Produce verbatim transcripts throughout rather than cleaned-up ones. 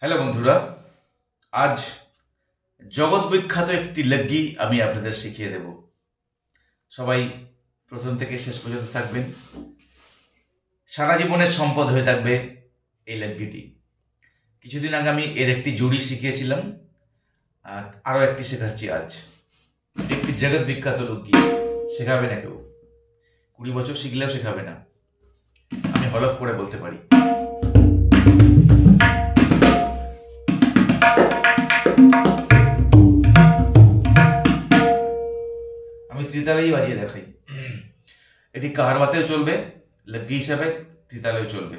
Hello বন্ধুরা, আজ জগৎ বিখ্যাত একটি লগ্গি আমি আপনাদের শিখিয়ে দেব। সবাই প্রথম থেকে শেষ পর্যন্ত থাকবেন। সারা জীবনের সম্পদ হয়ে থাকবে এই লগ্গিটি। কিছুদিন আগে আমি এর একটি জুড়ি শিখিয়েছিলাম, আর আরও একটি শেখাচ্ছি আজ। একটি জগৎ বিখ্যাত লগ্গি, শেখাবে না কেউ, কুড়ি বছর শিখলেও শেখাবে না, আমি হলফ করে বলতে পারি। আমি ত্রিতালেই বাজিয়ে দেখাই। এটি কাহারবাতেও চলবে, লগ্গি হিসাবে ত্রিতালেও চলবে।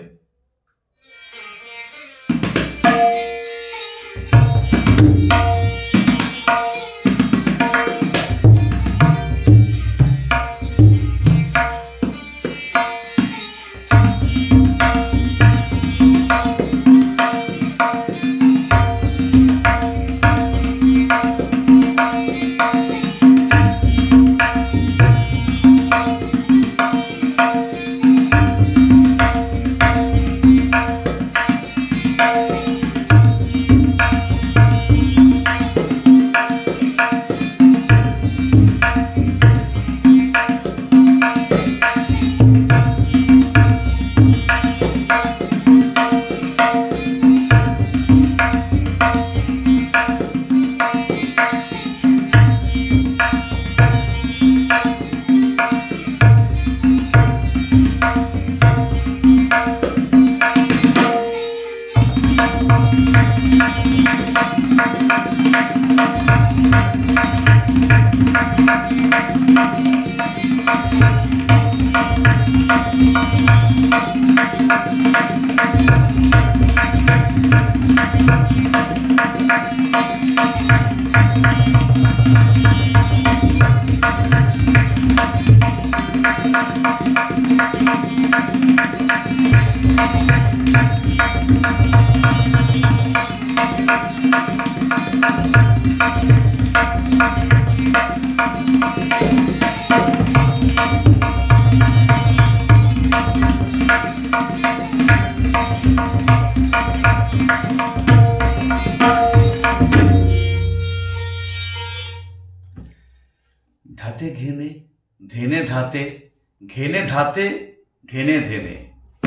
ধাতে ঘেনে ধেনে ধাতে ঘেনে ধাতে ঘেনে ধেনে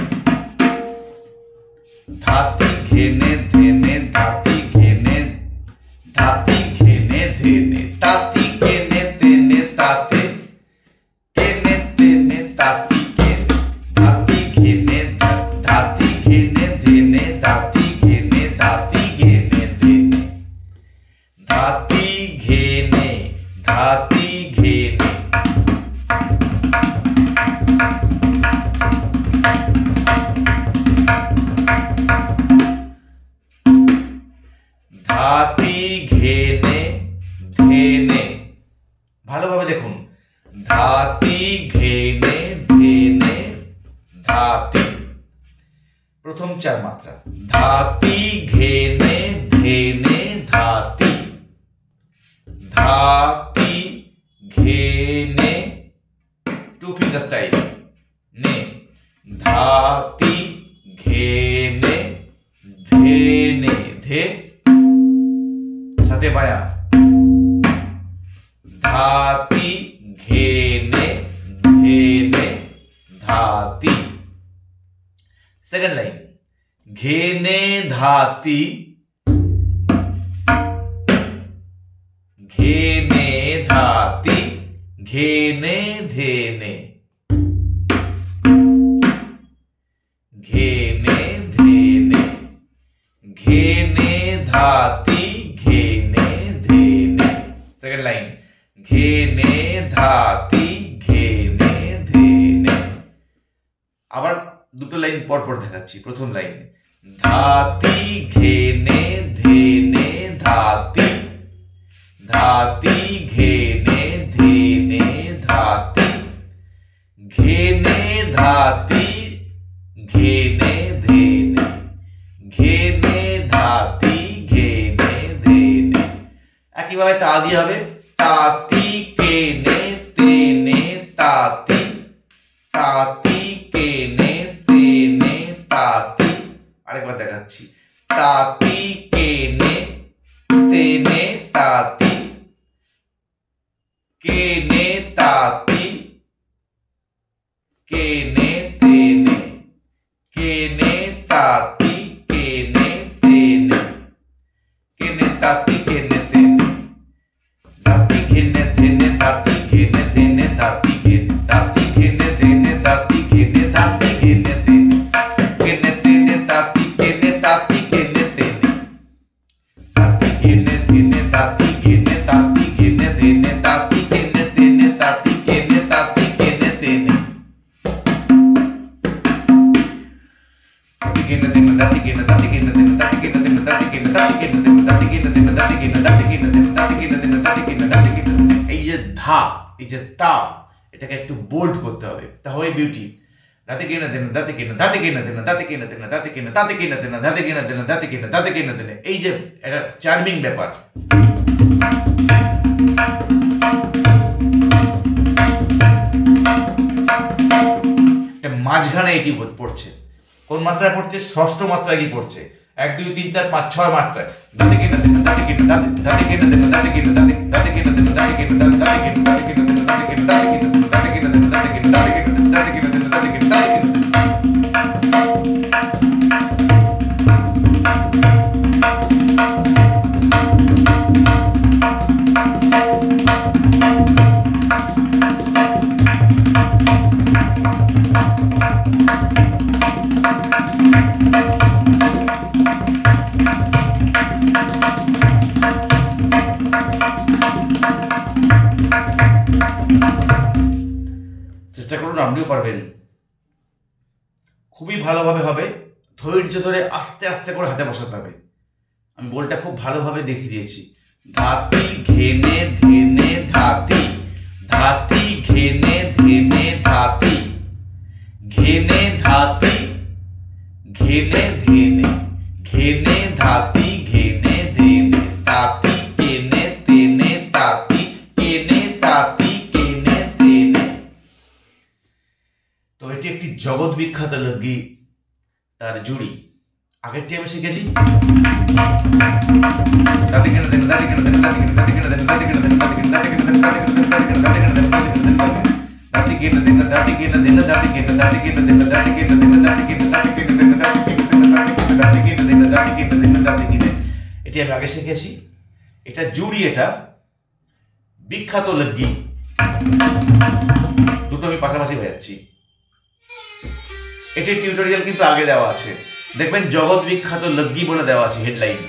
ধাতি ঘেনে ধেনে ধাতি ঘেনে ধাতি ঘেনে ধেনে তাতি ঘেনে তেনে তাতে কেনে তেনে তাতি ঘেনে ধাতি ঘেনে ধাতি ঘেনে ধেনে ধাতি ঘেনে ধাতি ঘেনে ধেনে ধাতি ঘেনে ধাতি ঘেনে ধাতি ঘেনে ধেনে, ভালোভাবে দেখুন, ধাতি ঘেনে ধেনে ধাতি, প্রথম চার মাত্রা, ধাতি ঘেনে ধেনে ধাতি, ধাতি ঘেনে টু ফিঙ্গার স্টাইল নে, ধাতি ঘেনে ধেনে ধে সাথে বায়া, ধাতি ঘেনে ধেনে ধাতি। সেকেন্ড লাইন, ঘেনে ধাতি ঘেনে ধাতি ঘেনে ধেনে ঘেনে ধেনে ঘেনে ধাতি ঘেনে ধেনে। সেকেন্ড লাইন, ঘেনে ধাতি ঘেনে ধেনে। আবার দুটো লাইন পর পর দেখাচ্ছি। প্রথম লাইন, ধাতি ঘেনে ধেনে ধাতি ধাতি ঘেনে ধেনে ধাতি ঘেনে ধাতি ঘেনে ধেনে ঘেনে ধাতি ঘেনে ধেনে। একইভাবে তা দিয়ে হবে, তাতি কেনে তেনে তাতি তাতি কেনে তেনে তাতি। আরেকবার দেখাচ্ছি, তাঁতি কেনে তেনে তাঁতি কেনে তাঁতি কেনে তেনে কেনে তাঁতি কেনে তেনে কেনে তাঁতি কেনে তেনে তাঁতি কেনে তেনে তাঁতি কেনে তেনে তাঁতি কেনে তাঁতি কেনে তেনে তাঁতি কেনে তাঁতি কেনে তেনে কেনে তেনে তাঁতি কেনে তাঁতি কেনে তেনে তাঁতি কেনে তেনে তাঁতি কেনে তাঁতি কেনে তেনে তাঁতি কেনে তেনে তাঁতি কেনে তাঁতি কেনে তেনে কেনে তেনে তাঁতি কেনে তাঁতি কেনে তেনে তাঁতি কেনে তেনে তাঁতি কেনে তাঁতি কেনে তেনে তাঁতি কেনে তেনে তাঁতি কেনে তাঁতি কেনে তেনে তাঁতি কেনে তেনে তাঁতি কেনে তাঁতি কেনে তেনে। এই যে ধা, এই যে তা, এটাকে একটু বোল্ড করতে হবে, তাহলে বিউটি। দাঁতে কেনে দেন দাঁতে কেনে দাঁতে কেনে দেন দাঁতে কেনে দেন দাঁতে কেনে দাঁতে কেনে দেন দাঁতে কেনে দেন দাঁতে কেনে দাঁতে কেনে দেন, এই যে একটা চার্মিং ব্যাপার। মাঝখানে এটি পড়ছে, কোন মাত্রায় পড়ছে? ষষ্ঠ মাত্রায় কি পড়ছে? এক দুই তিন চার পাঁচ ছয় মাত্রায়। দাঁতে কেনে দেন দাঁতে কেনে দাঁতে দাঁতে কেনে দেন দাঁতে কেনে দাঁতে দাঁতে কেনে দেন দাঁতে কেনে দাঁতে কেনে দাঁতে কেনে দেন দাঁতে কেনে দাঁতে কেনে দেন দাঁতে কেনে দেন দাঁতে কেনে দাঁতে কেনে দেন দাঁতে কেনে দেন দাঁতে কেনে দাঁতে কেনে দেন। চেষ্টা করুন, আপনিও পারবেন, খুবই ভালোভাবে হবে। ধৈর্য ধরে আস্তে আস্তে করে হাতে বসাতে হবে। আমি বলটা খুব ভালোভাবে দেখিয়ে দিয়েছি। ধাতি ঘেনে ধেনে ধাতি, ধাতি ঘেনে ধেনে ধাতি, ঘেনে ধাতি ঘেনে ধেনে, ঘেনে ধাতি ঘেনে ধেনে, তাঁতি কেনে তেনে তাঁতি কেনে তাঁতি কেনে তেনে। তো এটি একটি জগৎ বিখ্যাত লোকগীত, তার জুড়ি। আগেরটি আমি শিখেছি দাঁতে কেনে দেন দাঁতে কেনে দেন দাঁতে কেনে দাঁতে কেনে দেন দাঁতে কেনে দেন দাঁতে কেনে দাঁতে কেনে দেন দাঁতে কেনে দেন দাঁতে কেনে দাঁতে কেনে দেন দাঁতে কেনে দেন দাঁতে কেনে দেন দাঁতে কেনে দেন দাঁতে কেনে দাঁতে কেনে দেন দাঁতে কেনে দেন দাঁতে কেনে দাঁতে কেনে দেন দাঁতে কেনে দেন দাঁতে কেনে দেন দাঁতে কেনে দেন দাঁতে কেনে দেন দাঁতে কেনে। এটি আমি আগে শিখেছি। এটা জুড়ি, এটা বিখ্যাত লোকগীত। দুটো আমি পাশাপাশি বাজাচ্ছি। এটির টিউটোরিয়াল কিন্তু আগে দেওয়া আছে, দেখবেন জগৎ বিখ্যাত লোকগীত বলে দেওয়া আছে হেডলাইন।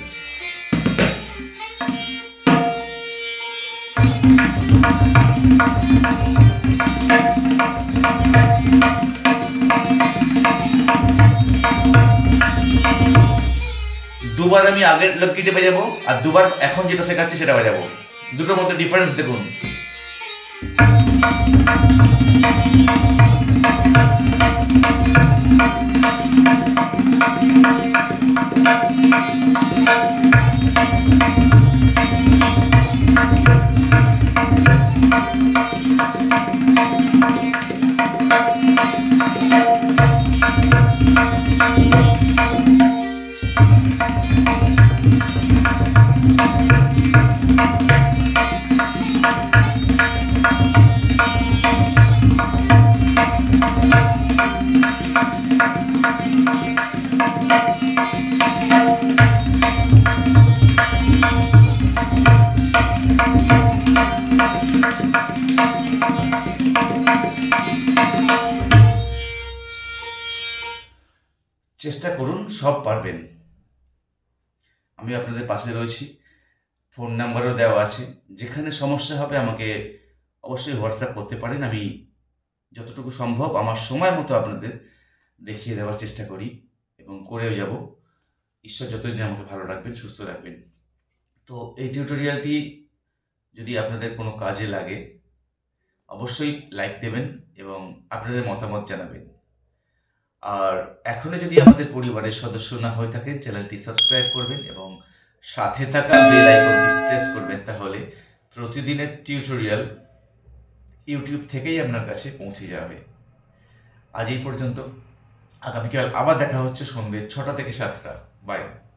দুবার আমি আগের লোকগীতে বাজাবো আর দুবার এখন যেটা শেখাচ্ছি সেটা বাজাবো। দুটোর মধ্যে ডিফারেন্স দেখুন। চেষ্টা করুন, সব পারবেন। আমি আপনাদের পাশে রয়েছি, ফোন নাম্বারও দেওয়া আছে। যেখানে সমস্যা হবে আমাকে অবশ্যই হোয়াটসঅ্যাপ করতে পারেন। আমি যতটুকু সম্ভব আমার সময় মতো আপনাদের দেখিয়ে দেওয়ার চেষ্টা করি এবং করেও যাব। ঈশ্বর যতদিন আমাকে ভালো রাখবেন, সুস্থ রাখবেন। তো এই টিউটোরিয়ালটি যদি আপনাদের কোনো কাজে লাগে অবশ্যই লাইক দেবেন এবং আপনাদের মতামত জানাবেন। আর এখনও যদি আমাদের পরিবারের সদস্য না হয়ে থাকেন, চ্যানেলটি সাবস্ক্রাইব করবেন এবং সাথে থাকা বেল আইকনটি প্রেস করবেন, তাহলে প্রতিদিনের টিউটোরিয়াল ইউটিউব থেকেই আপনার কাছে পৌঁছে যাবে। আজ এই পর্যন্ত। আগামীকাল আবার দেখা হচ্ছে সন্ধ্যে ছটা থেকে সাতটা। বাই।